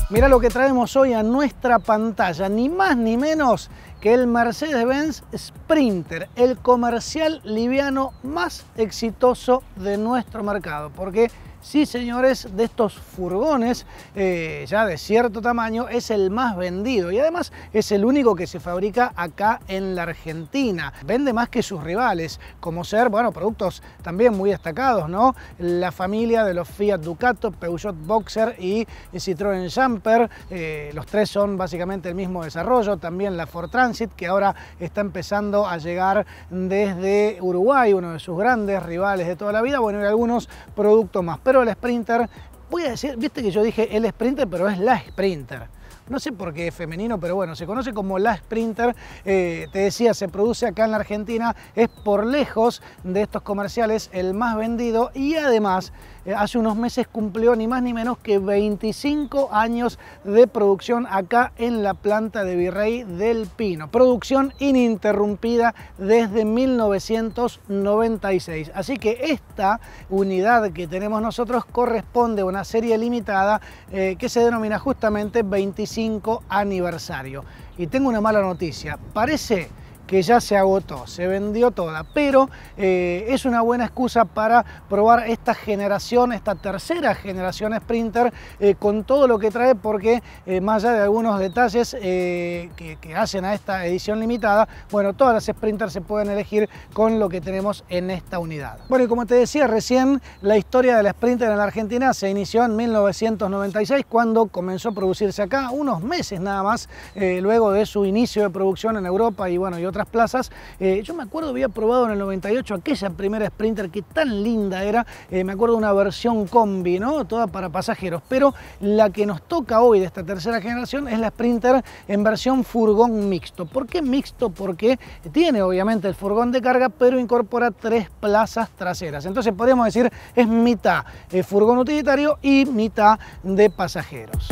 Mirá lo que traemos hoy a nuestra pantalla, ni más ni menos que el Mercedes-Benz Sprinter, el comercial liviano más exitoso de nuestro mercado. Porque sí, señores, de estos furgones ya de cierto tamaño es el más vendido y además es el único que se fabrica acá en la Argentina. Vende más que sus rivales, como ser, bueno, productos también muy destacados, ¿no? La familia de los Fiat Ducato, Peugeot Boxer y Citroën Jumper. Los tres son básicamente el mismo desarrollo. También la Ford Transit, que ahora está empezando a llegar desde Uruguay, uno de sus grandes rivales de toda la vida. Bueno, y algunos productos más. Pero el Sprinter, voy a decir, viste que yo dije el Sprinter, pero es la Sprinter. No sé por qué es femenino, pero bueno, se conoce como la Sprinter. Te decía, se produce acá en la Argentina, es por lejos de estos comerciales el más vendido y además hace unos meses cumplió ni más ni menos que 25 años de producción acá en la planta de Virrey del Pino. Producción ininterrumpida desde 1996. Así que esta unidad que tenemos nosotros corresponde a una serie limitada que se denomina justamente 25 aniversario. Y tengo una mala noticia, parece que ya se agotó, se vendió toda, pero es una buena excusa para probar esta generación, esta tercera generación Sprinter con todo lo que trae, porque más allá de algunos detalles que hacen a esta edición limitada, bueno, todas las Sprinter se pueden elegir con lo que tenemos en esta unidad. Bueno, y como te decía recién, la historia de la Sprinter en la Argentina se inició en 1996, cuando comenzó a producirse acá, unos meses nada más, luego de su inicio de producción en Europa y bueno, y otras plazas. Yo me acuerdo, había probado en el 98 aquella primera Sprinter que tan linda era, me acuerdo de una versión combi, ¿no? Toda para pasajeros, pero la que nos toca hoy de esta tercera generación es la Sprinter en versión furgón mixto. ¿Por qué mixto? Porque tiene obviamente el furgón de carga, pero incorpora 3 plazas traseras. Entonces podríamos decir es mitad furgón utilitario y mitad de pasajeros.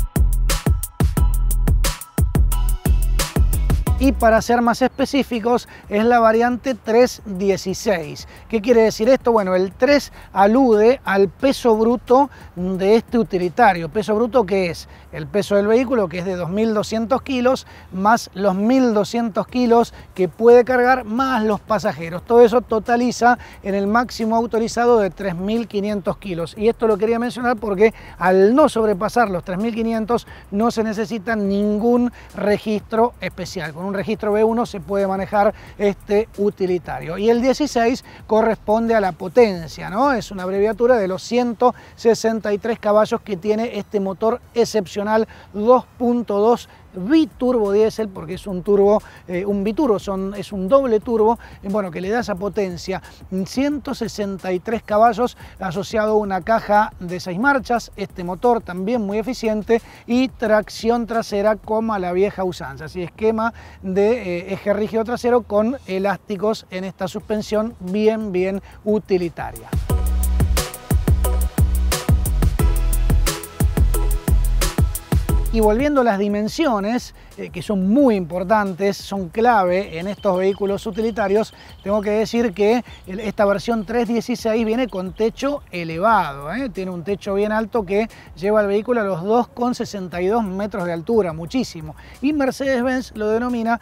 Y para ser más específicos es la variante 316. ¿Qué quiere decir esto? Bueno, el 3 alude al peso bruto de este utilitario. Peso bruto que es el peso del vehículo, que es de 2.200 kilos, más los 1.200 kilos que puede cargar, más los pasajeros. Todo eso totaliza en el máximo autorizado de 3.500 kilos. Y esto lo quería mencionar porque al no sobrepasar los 3.500 no se necesita ningún registro especial. Con un registro B1 se puede manejar este utilitario. Y el 16 corresponde a la potencia, ¿no? Es una abreviatura de los 163 caballos que tiene este motor excepcional 2.2 biturbo diésel, porque es un turbo, un biturbo, es un doble turbo, bueno, que le da esa potencia, 163 caballos asociado a una caja de 6 marchas, este motor también muy eficiente y tracción trasera como a la vieja usanza, así esquema de eje rígido trasero con elásticos en esta suspensión bien utilitaria. Y volviendo a las dimensiones, que son muy importantes, son clave en estos vehículos utilitarios, tengo que decir que esta versión 316 viene con techo elevado, tiene un techo bien alto que lleva al vehículo a los 2,62 metros de altura, muchísimo. Y Mercedes-Benz lo denomina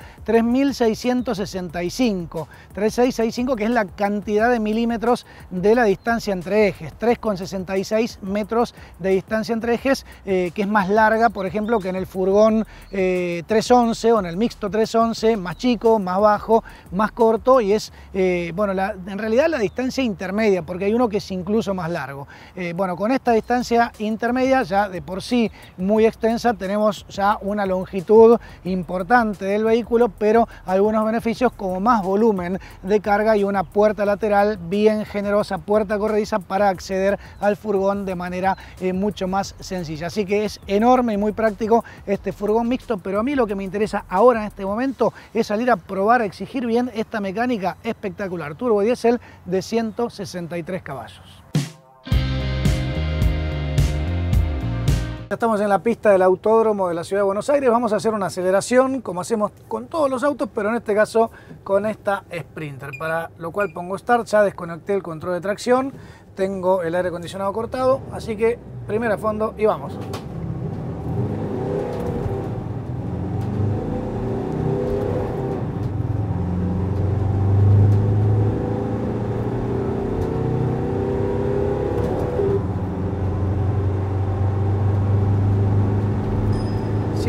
3.665, 3.665, que es la cantidad de milímetros de la distancia entre ejes, 3,66 metros de distancia entre ejes, que es más larga, por ejemplo, que en el furgón 311 o en el mixto 311, más chico, más bajo, más corto, y es, bueno, en realidad la distancia intermedia, porque hay uno que es incluso más largo. Bueno, con esta distancia intermedia, ya de por sí muy extensa, tenemos ya una longitud importante del vehículo, pero algunos beneficios como más volumen de carga y una puerta lateral bien generosa, puerta corrediza para acceder al furgón de manera mucho más sencilla. Así que es enorme y muy práctico este furgón mixto, pero a mí lo que me interesa ahora en este momento es salir a probar, a exigir bien esta mecánica espectacular, turbo diésel de 163 caballos. Ya estamos en la pista del autódromo de la ciudad de Buenos Aires, vamos a hacer una aceleración como hacemos con todos los autos, pero en este caso con esta Sprinter, para lo cual pongo Start, ya desconecté el control de tracción, tengo el aire acondicionado cortado, así que primero a fondo y vamos.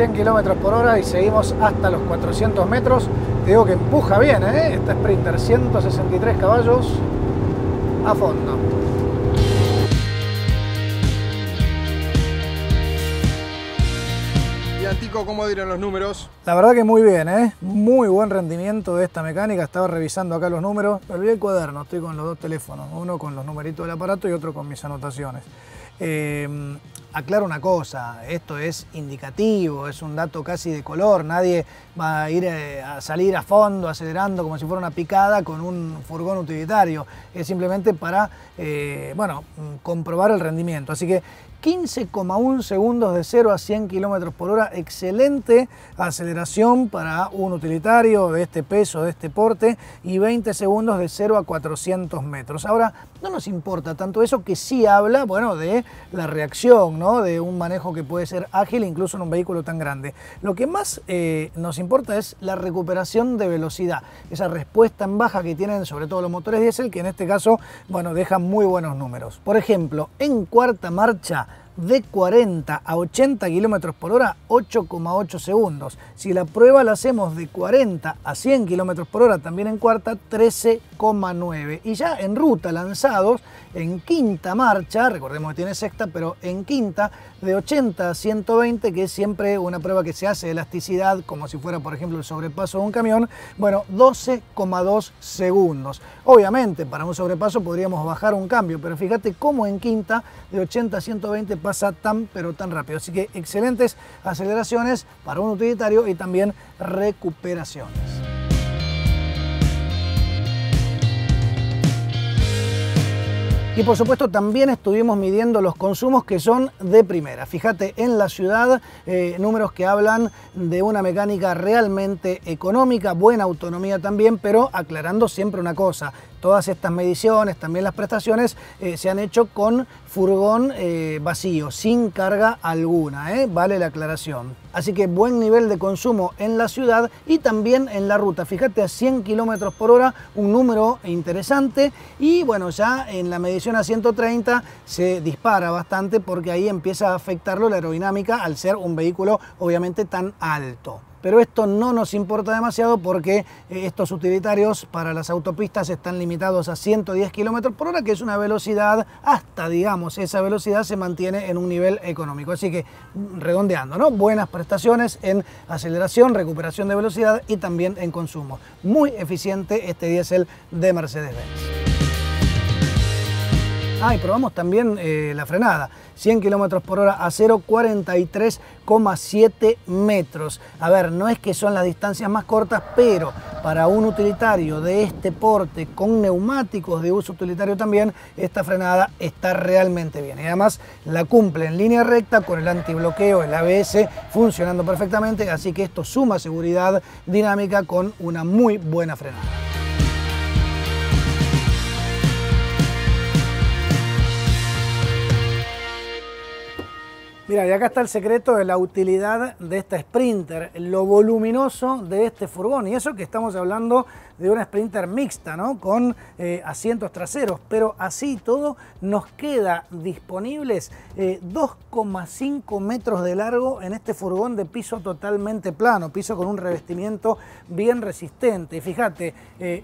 100 km por hora y seguimos hasta los 400 metros. Te digo que empuja bien, ¿eh? Esta Sprinter, 163 caballos a fondo. Y Antico, ¿cómo dirán los números? La verdad que muy bien, ¿eh? Muy buen rendimiento de esta mecánica. Estaba revisando acá los números. Me olvidé el cuaderno, estoy con los dos teléfonos. Uno con los numeritos del aparato y otro con mis anotaciones. Aclaro una cosa, esto es indicativo, es un dato casi de color. Nadie va a ir a salir a fondo acelerando como si fuera una picada con un furgón utilitario. Es simplemente para, bueno, comprobar el rendimiento. Así que 15,1 segundos de 0 a 100 km por hora, excelente aceleración para un utilitario de este peso, de este porte, y 20 segundos de 0 a 400 metros. Ahora, no nos importa tanto eso, que sí habla, bueno, de la reacción, ¿no? De un manejo que puede ser ágil incluso en un vehículo tan grande. Lo que más nos importa es la recuperación de velocidad, esa respuesta en baja que tienen sobre todo los motores diésel, que en este caso, bueno, dejan muy buenos números. Por ejemplo, en cuarta marcha, de 40 a 80 km por hora, 8,8 segundos. Si la prueba la hacemos de 40 a 100 km por hora, también en cuarta, 13,9. Y ya en ruta, lanzados, en quinta marcha, recordemos que tiene sexta, pero en quinta, de 80 a 120, que es siempre una prueba que se hace de elasticidad, como si fuera, por ejemplo, el sobrepaso de un camión, bueno, 12,2 segundos. Obviamente, para un sobrepaso podríamos bajar un cambio, pero fíjate cómo en quinta, de 80 a 120, pasa tan, pero tan rápido. Así que excelentes aceleraciones para un utilitario y también recuperaciones. Y por supuesto también estuvimos midiendo los consumos, que son de primera. Fíjate, en la ciudad, números que hablan de una mecánica realmente económica, buena autonomía también, pero aclarando siempre una cosa: todas estas mediciones, también las prestaciones, se han hecho con furgón vacío, sin carga alguna, vale la aclaración. Así que buen nivel de consumo en la ciudad y también en la ruta. Fíjate, a 100 km por hora, un número interesante. Y bueno, ya en la medición a 130 se dispara bastante, porque ahí empieza a afectarlo la aerodinámica al ser un vehículo obviamente tan alto. Pero esto no nos importa demasiado, porque estos utilitarios para las autopistas están limitados a 110 km por hora, que es una velocidad, hasta digamos esa velocidad se mantiene en un nivel económico. Así que redondeando, ¿no? Buenas prestaciones en aceleración, recuperación de velocidad y también en consumo. Muy eficiente este diésel de Mercedes-Benz. Y probamos también la frenada. 100 km por hora a 0, 43,7 metros. A ver, no es que son las distancias más cortas, pero para un utilitario de este porte, con neumáticos de uso utilitario también, esta frenada está realmente bien. Y además la cumple en línea recta, con el antibloqueo, el ABS funcionando perfectamente, así que esto suma seguridad dinámica con una muy buena frenada. Mira, y acá está el secreto de la utilidad de esta Sprinter, lo voluminoso de este furgón. Y eso que estamos hablando de una Sprinter mixta, ¿no? Con asientos traseros, pero así todo nos queda disponibles 2,5 metros de largo en este furgón de piso totalmente plano, piso con un revestimiento bien resistente. Y fíjate,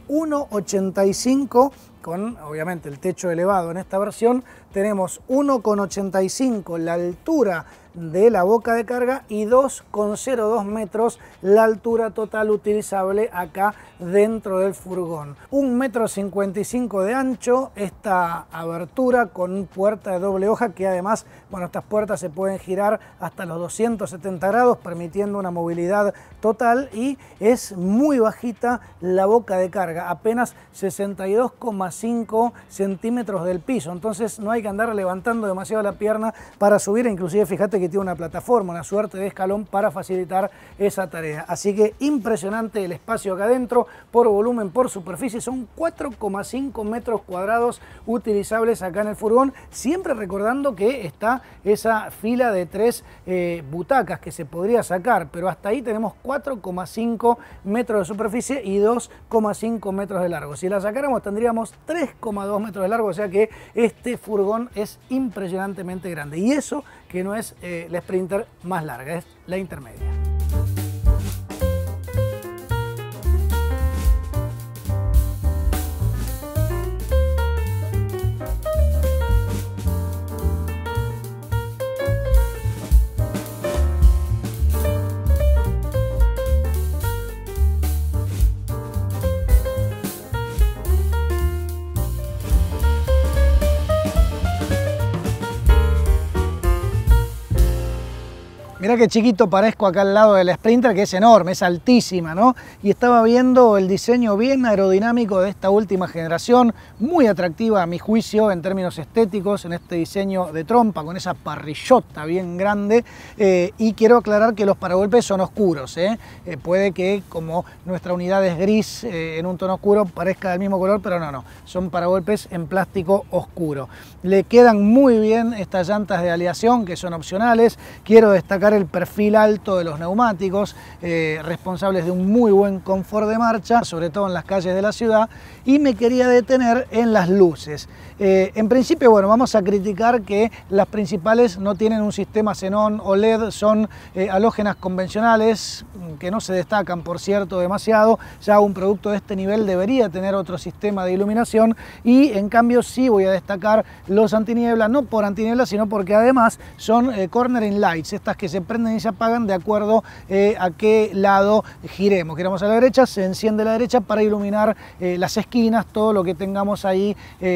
1,85 con obviamente el techo elevado en esta versión. Tenemos 1,85 la altura de la boca de carga y 2,02 metros la altura total utilizable acá dentro del furgón. 1,55 metros de ancho esta abertura con puerta de doble hoja, que además, bueno, estas puertas se pueden girar hasta los 270 grados, permitiendo una movilidad total, y es muy bajita la boca de carga, apenas 62,5 centímetros del piso, entonces no hay que andar levantando demasiado la pierna para subir. Inclusive fíjate que tiene una plataforma, una suerte de escalón para facilitar esa tarea. Así que impresionante el espacio acá adentro, por volumen, por superficie. Son 4,5 metros cuadrados utilizables acá en el furgón, siempre recordando que está esa fila de 3 butacas que se podría sacar, pero hasta ahí tenemos 4,5 metros de superficie y 2,5 metros de largo. Si la sacáramos tendríamos 3,2 metros de largo, o sea que este furgón es impresionantemente grande. Y eso que no es la Sprinter más larga, es la intermedia. Mirá qué chiquito parezco acá al lado de la Sprinter, que es enorme, es altísima, ¿no? Y estaba viendo el diseño bien aerodinámico de esta última generación, muy atractiva a mi juicio en términos estéticos, en este diseño de trompa, con esa parrillota bien grande. Y quiero aclarar que los paragolpes son oscuros, puede que, como nuestra unidad es gris en un tono oscuro, parezca del mismo color, pero no, son paragolpes en plástico oscuro. Le quedan muy bien estas llantas de aleación, que son opcionales. Quiero destacar el perfil alto de los neumáticos, responsables de un muy buen confort de marcha, sobre todo en las calles de la ciudad, y me quería detener en las luces. En principio, bueno, vamos a criticar que las principales no tienen un sistema xenón o LED, son halógenas convencionales, que no se destacan, por cierto, demasiado. Ya un producto de este nivel debería tener otro sistema de iluminación, y en cambio sí voy a destacar los antiniebla, no por antiniebla, sino porque además son cornering lights, estas que se prenden y se apagan de acuerdo a qué lado giremos. Giramos a la derecha, se enciende a la derecha para iluminar las esquinas, todo lo que tengamos ahí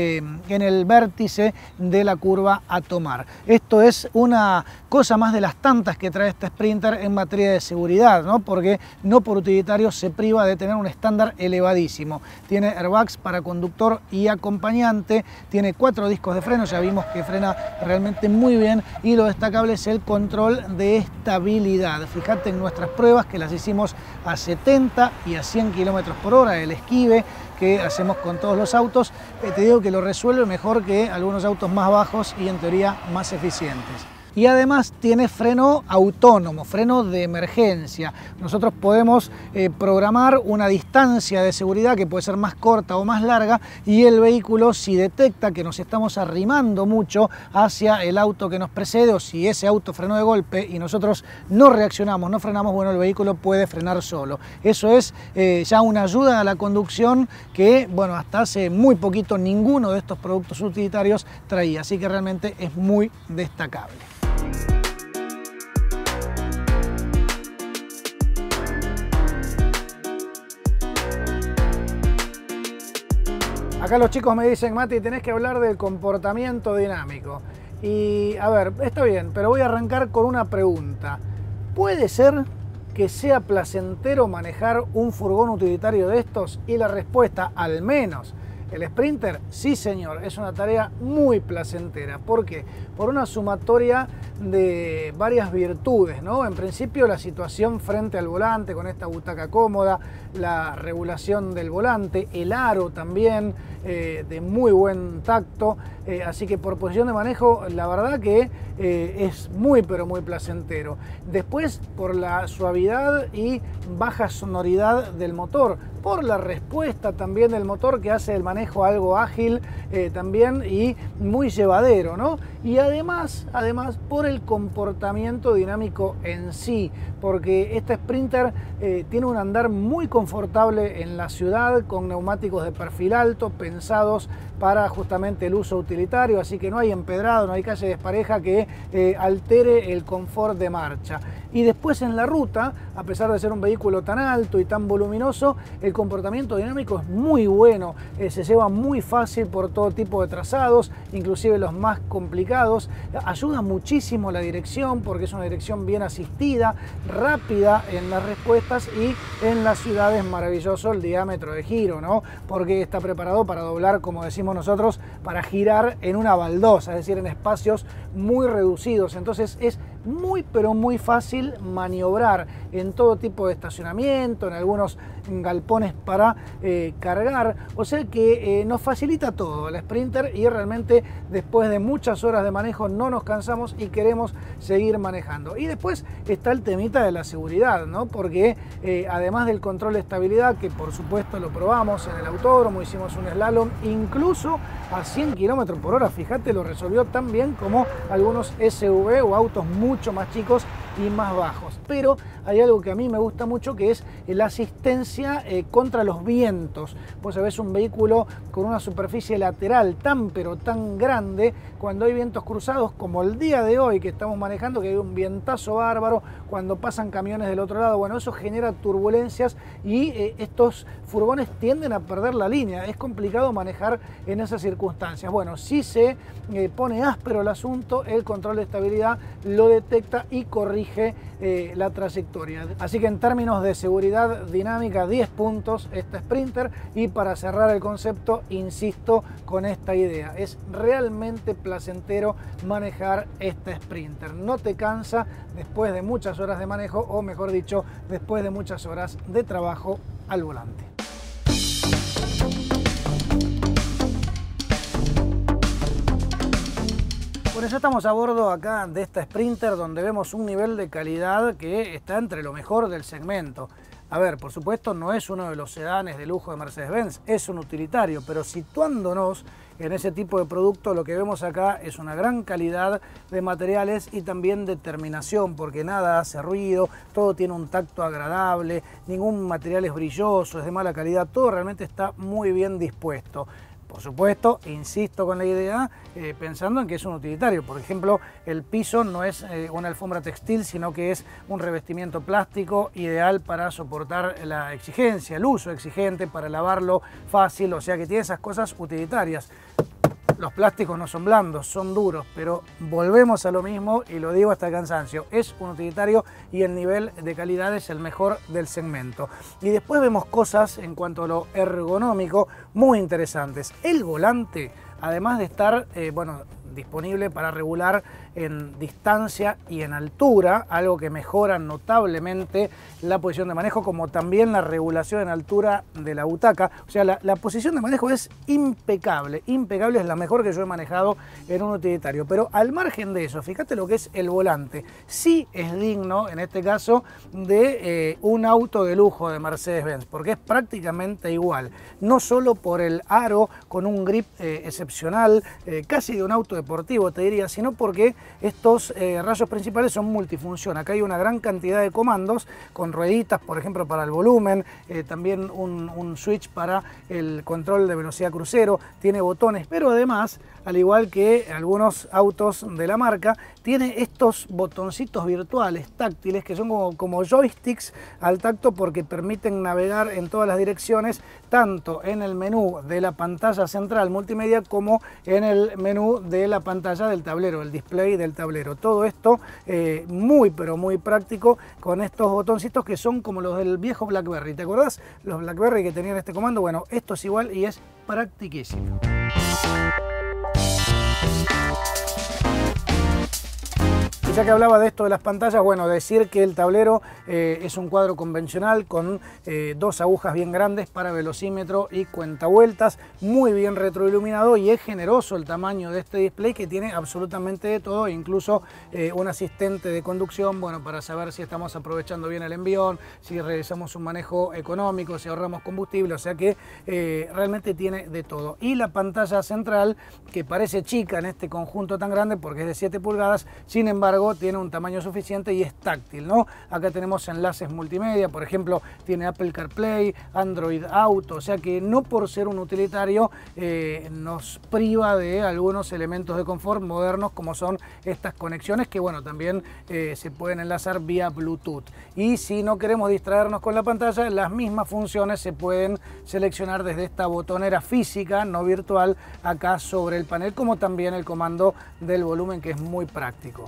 en el vértice de la curva a tomar. Esto es una cosa más de las tantas que trae este Sprinter en materia de seguridad, ¿no? Porque no por utilitario se priva de tener un estándar elevadísimo. Tiene airbags para conductor y acompañante, tiene 4 discos de freno, ya vimos que frena realmente muy bien, y lo destacable es el control de estabilidad. Fíjate en nuestras pruebas, que las hicimos a 70 y a 100 km por hora, el esquive que hacemos con todos los autos, te digo que lo resuelve mejor que algunos autos más bajos y en teoría más eficientes. Y además tiene freno autónomo, freno de emergencia. Nosotros podemos programar una distancia de seguridad que puede ser más corta o más larga, y el vehículo, si detecta que nos estamos arrimando mucho hacia el auto que nos precede, o si ese auto frenó de golpe y nosotros no reaccionamos, no frenamos, bueno, el vehículo puede frenar solo. Eso es ya una ayuda a la conducción que, bueno, hasta hace muy poquito ninguno de estos productos utilitarios traía, así que realmente es muy destacable. Acá los chicos me dicen: Mati, tenés que hablar del comportamiento dinámico. Y a ver, está bien, pero voy a arrancar con una pregunta. ¿Puede ser que sea placentero manejar un furgón utilitario de estos? Y la respuesta, al menos el Sprinter, sí señor, es una tarea muy placentera. ¿Por qué? Por una sumatoria de varias virtudes, ¿no? En principio, la situación frente al volante con esta butaca cómoda, la regulación del volante, el aro también de muy buen tacto, así que por posición de manejo la verdad que es muy pero muy placentero. Después, por la suavidad y baja sonoridad del motor, por la respuesta también del motor, que hace el manejo algo ágil también y muy llevadero, ¿no? Y además por el comportamiento dinámico en sí, porque este Sprinter tiene un andar muy confortable en la ciudad, con neumáticos de perfil alto, pensados para justamente el uso utilitario, así que no hay empedrado, no hay calle despareja que altere el confort de marcha. Y después en la ruta, a pesar de ser un vehículo tan alto y tan voluminoso, el comportamiento dinámico es muy bueno, se lleva muy fácil por todo tipo de trazados, inclusive los más complicados. Ayuda muchísimo la dirección, porque es una dirección bien asistida, rápida en las respuestas, y en la ciudad es maravilloso el diámetro de giro, ¿no? Porque está preparado para doblar, como decimos nosotros, para girar en una baldosa, es decir, en espacios muy reducidos. Entonces es muy pero muy fácil maniobrar en todo tipo de estacionamiento, en algunos galpones para cargar, o sea que nos facilita todo el Sprinter y realmente después de muchas horas de manejo no nos cansamos y queremos seguir manejando. Y después está el temita de la seguridad, ¿no? Porque además del control de estabilidad, que por supuesto lo probamos en el autódromo, hicimos un slalom incluso a 100 km/h, fíjate, lo resolvió tan bien como algunos SUV o autos mucho más chicos y más bajos. Pero hay algo que a mí me gusta mucho, que es la asistencia contra los vientos. Vos sabés, un vehículo con una superficie lateral tan pero tan grande, cuando hay vientos cruzados como el día de hoy que estamos manejando, que hay un vientazo bárbaro, cuando pasan camiones del otro lado, bueno, eso genera turbulencias y estos furgones tienden a perder la línea. Es complicado manejar en esas circunstancias. Bueno, si se pone áspero el asunto, el control de estabilidad lo detecta y corrige la trayectoria. Así que en términos de seguridad dinámica, 10 puntos esta Sprinter. Y para cerrar el concepto, insisto con esta idea, es realmente placentero manejar esta Sprinter. No te cansa después de muchas horas de manejo, o mejor dicho, después de muchas horas de trabajo al volante. Por eso estamos a bordo acá de esta Sprinter, donde vemos un nivel de calidad que está entre lo mejor del segmento. A ver, por supuesto no es uno de los sedanes de lujo de Mercedes-Benz, es un utilitario, pero situándonos en ese tipo de producto, lo que vemos acá es una gran calidad de materiales y también de terminación, porque nada hace ruido, todo tiene un tacto agradable, ningún material es brilloso, es de mala calidad, todo realmente está muy bien dispuesto. Por supuesto, insisto con la idea, pensando en que es un utilitario. Por ejemplo, el piso no es una alfombra textil, sino que es un revestimiento plástico ideal para soportar la exigencia, el uso exigente, para lavarlo fácil, o sea que tiene esas cosas utilitarias. Los plásticos no son blandos, son duros, pero volvemos a lo mismo y lo digo hasta el cansancio. Es un utilitario y el nivel de calidad es el mejor del segmento. Y después vemos cosas en cuanto a lo ergonómico muy interesantes. El volante, además de estar, disponible para regular en distancia y en altura, algo que mejora notablemente la posición de manejo, como también la regulación en altura de la butaca. O sea, la posición de manejo es impecable, impecable, es la mejor que yo he manejado en un utilitario. Pero al margen de eso, fíjate lo que es el volante. Sí es digno, en este caso, de un auto de lujo de Mercedes-Benz, porque es prácticamente igual. No solo por el aro con un grip excepcional, casi de un auto deportivo, te diría, sino porque estos rayos principales son multifunción. Acá hay una gran cantidad de comandos con rueditas, por ejemplo, para el volumen, también un switch para el control de velocidad crucero, tiene botones, pero además, al igual que algunos autos de la marca, tiene estos botoncitos virtuales táctiles que son como joysticks al tacto, porque permiten navegar en todas las direcciones, tanto en el menú de la pantalla central multimedia como en el menú de la pantalla del tablero, el display del tablero. Todo esto muy pero muy práctico, con estos botoncitos que son como los del viejo BlackBerry. ¿Te acordás? Los BlackBerry que tenían este comando. Bueno, esto es igual y es practiquísimo. Ya que hablaba de esto de las pantallas, bueno, decir que el tablero es un cuadro convencional con dos agujas bien grandes para velocímetro y cuentavueltas, muy bien retroiluminado, y es generoso el tamaño de este display, que tiene absolutamente de todo, incluso un asistente de conducción, bueno, para saber si estamos aprovechando bien el envión, si realizamos un manejo económico, si ahorramos combustible, o sea que realmente tiene de todo. Y la pantalla central, que parece chica en este conjunto tan grande porque es de 7 pulgadas, sin embargo tiene un tamaño suficiente y es táctil, ¿no? Acá tenemos enlaces multimedia, por ejemplo, tiene Apple CarPlay, Android Auto, o sea que no por ser un utilitario nos priva de algunos elementos de confort modernos, como son estas conexiones que, bueno, también se pueden enlazar vía Bluetooth. Y si no queremos distraernos con la pantalla, las mismas funciones se pueden seleccionar desde esta botonera física, no virtual, acá sobre el panel, como también el comando del volumen, que es muy práctico. Lo que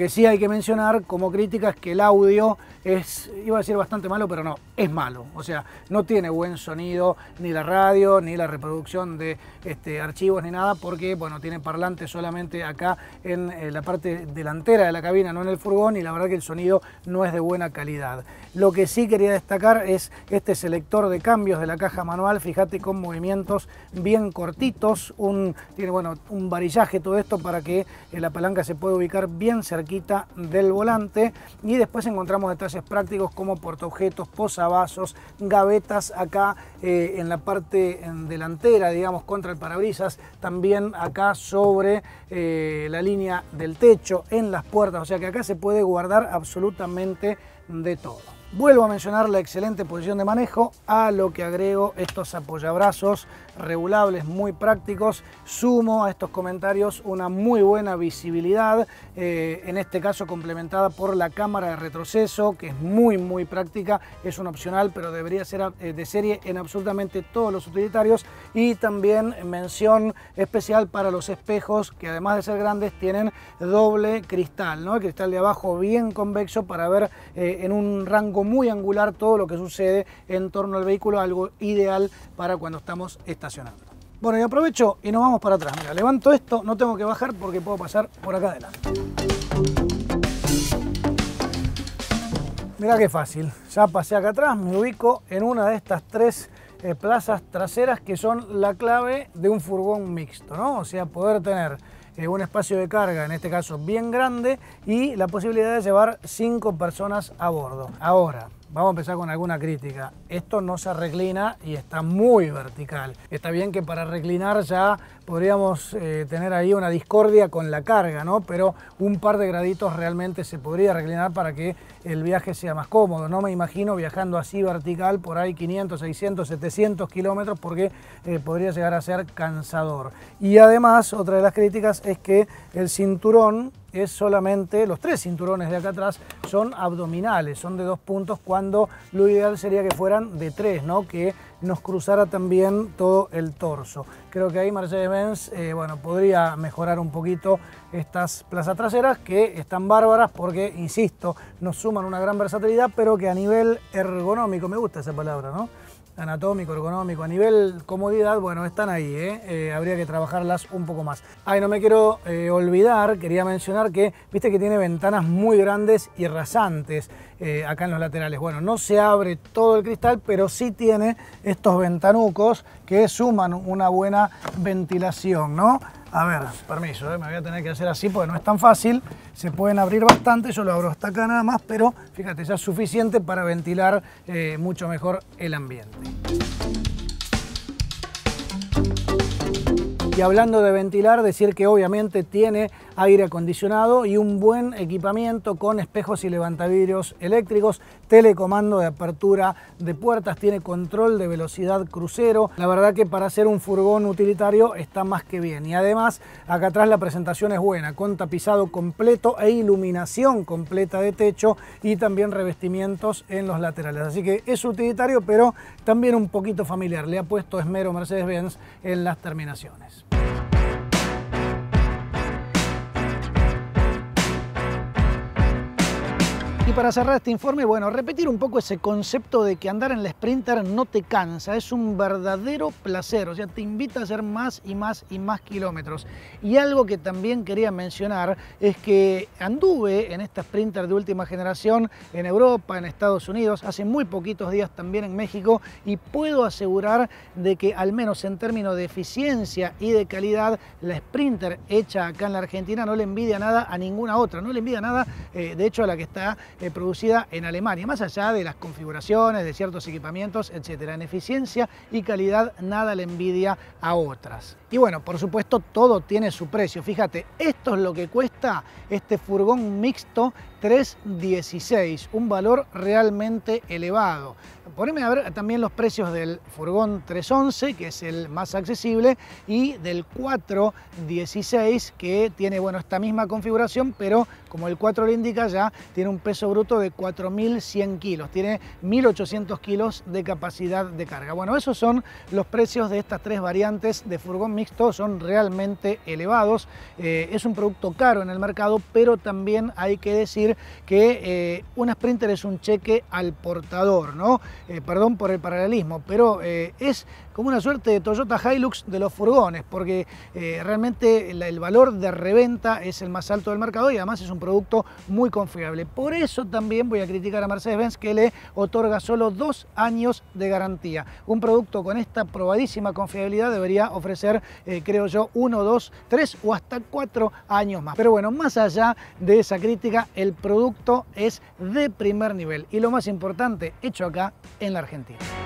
que sí hay que mencionar como crítica es que el audio es, iba a decir bastante malo, pero no, es malo. O sea, no tiene buen sonido ni la radio, ni la reproducción de archivos, ni nada, porque, bueno, tiene parlantes solamente acá en la parte delantera de la cabina, no en el furgón, y la verdad que el sonido no es de buena calidad. Lo que sí quería destacar es este selector de cambios de la caja manual, fíjate, con movimientos bien cortitos, tiene, bueno, un varillaje todo esto para que la palanca se pueda ubicar bien cerquita del volante, y después encontramos detalles prácticos como portaobjetos, posavasos, gavetas acá en la parte delantera, digamos, contra el parabrisas, también acá sobre la línea del techo, en las puertas, o sea que acá se puede guardar absolutamente de todo. Vuelvo a mencionar la excelente posición de manejo, a lo que agrego estos apoyabrazos regulables muy prácticos. Sumo a estos comentarios una muy buena visibilidad, en este caso complementada por la cámara de retroceso, que es muy práctica, es un opcional, pero debería ser de serie en absolutamente todos los utilitarios. Y también mención especial para los espejos, que además de ser grandes tienen doble cristal, ¿no? El cristal de abajo bien convexo para ver en un rango muy angular todo lo que sucede en torno al vehículo, algo ideal para cuando estamos estacionando. Bueno, y aprovecho y nos vamos para atrás. Mira, levanto esto, no tengo que bajar porque puedo pasar por acá adelante. Mirá qué fácil, ya pasé acá atrás, me ubico en una de estas tres plazas traseras que son la clave de un furgón mixto, ¿no? O sea, poder tener un espacio de carga, en este caso bien grande, y la posibilidad de llevar 5 personas a bordo. Ahora, vamos a empezar con alguna crítica. Esto no se reclina y está muy vertical. Está bien que para reclinar ya podríamos tener ahí una discordia con la carga, ¿no? Pero un par de graditos realmente se podría reclinar para que el viaje sea más cómodo. No me imagino viajando así vertical por ahí 500, 600, 700 kilómetros, porque podría llegar a ser cansador. Y además, otra de las críticas es que el cinturón es solamente, los 3 cinturones de acá atrás son abdominales, son de 2 puntos, cuando lo ideal sería que fueran de 3, ¿no? Que nos cruzara también todo el torso. Creo que ahí Mercedes-Benz bueno, podría mejorar un poquito estas plazas traseras, que están bárbaras porque, insisto, nos suman una gran versatilidad, pero que a nivel ergonómico, me gusta esa palabra, ¿no? Anatómico, ergonómico, a nivel comodidad, bueno, están ahí, habría que trabajarlas un poco más. No me quiero olvidar, quería mencionar que, viste que tiene ventanas muy grandes y rasantes acá en los laterales. Bueno, no se abre todo el cristal, pero sí tiene estos ventanucos que suman una buena ventilación, ¿no? A ver, permiso, me voy a tener que hacer así porque no es tan fácil. Se pueden abrir bastante, yo lo abro hasta acá nada más, pero fíjate, ya es suficiente para ventilar mucho mejor el ambiente. Y hablando de ventilar, decir que obviamente tiene aire acondicionado y un buen equipamiento con espejos y levantavidrios eléctricos, telecomando de apertura de puertas, tiene control de velocidad crucero. La verdad que para ser un furgón utilitario está más que bien. Y además acá atrás la presentación es buena, con tapizado completo e iluminación completa de techo, y también revestimientos en los laterales. Así que es utilitario, pero también un poquito familiar. Le ha puesto esmero Mercedes-Benz en las terminaciones. Y para cerrar este informe, bueno, repetir un poco ese concepto de que andar en la Sprinter no te cansa, es un verdadero placer, o sea, te invita a hacer más y más y más kilómetros. Y algo que también quería mencionar es que anduve en esta Sprinter de última generación en Europa, en Estados Unidos, hace muy poquitos días también en México, y puedo asegurar de que al menos en términos de eficiencia y de calidad, la Sprinter hecha acá en la Argentina no le envidia nada a ninguna otra, no le envidia nada, de hecho, a la que está producida en Alemania, más allá de las configuraciones, de ciertos equipamientos, etcétera. En eficiencia y calidad nada le envidia a otras. Y bueno, por supuesto, todo tiene su precio. Fíjate, esto es lo que cuesta este furgón mixto 316, un valor realmente elevado. Poneme a ver también los precios del furgón 311, que es el más accesible, y del 416, que tiene, bueno, esta misma configuración, pero como el 4 le indica, ya tiene un peso bruto de 4.100 kilos, tiene 1.800 kilos de capacidad de carga. Bueno, esos son los precios de estas tres variantes de furgón mixto, son realmente elevados. Es un producto caro en el mercado, pero también hay que decir que un Sprinter es un cheque al portador, ¿no? Perdón por el paralelismo, pero es como una suerte de Toyota Hilux de los furgones, porque realmente el valor de reventa es el más alto del mercado y además es un producto muy confiable. Por eso también voy a criticar a Mercedes-Benz, que le otorga solo 2 años de garantía. Un producto con esta probadísima confiabilidad debería ofrecer, creo yo, 1, 2, 3 o hasta 4 años más. Pero bueno, más allá de esa crítica, el producto es de primer nivel y lo más importante, hecho acá en la Argentina.